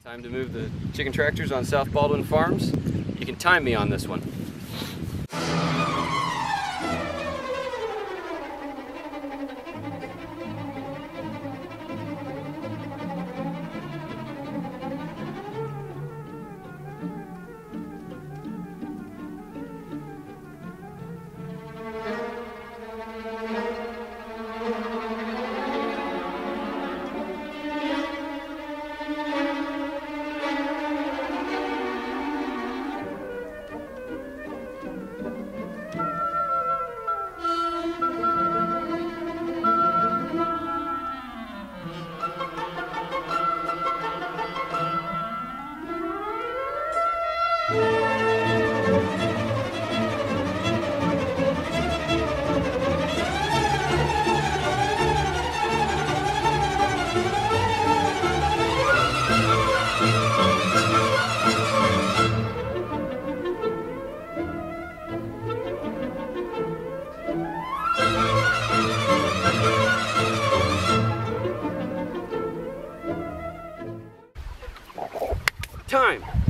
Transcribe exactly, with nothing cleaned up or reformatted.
Time to move the chicken tractors on South Baldwin Farms. You can time me on this one. Time!